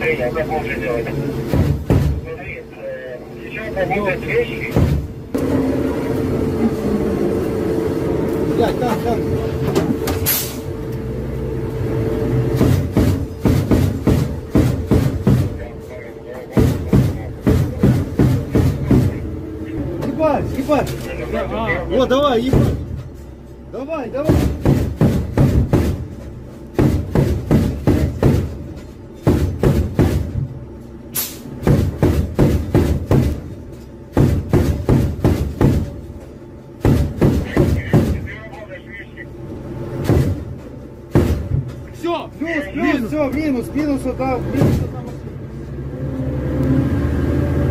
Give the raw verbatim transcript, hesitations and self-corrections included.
Принял, как лучше делать? Смотри, э, сейчас поднимать вещи. Блядь, там, там. Ебать, ебать. А, вот, давай, ебать. Давай, давай. Все, плюс, плюс, все, минус, минус, да, минус.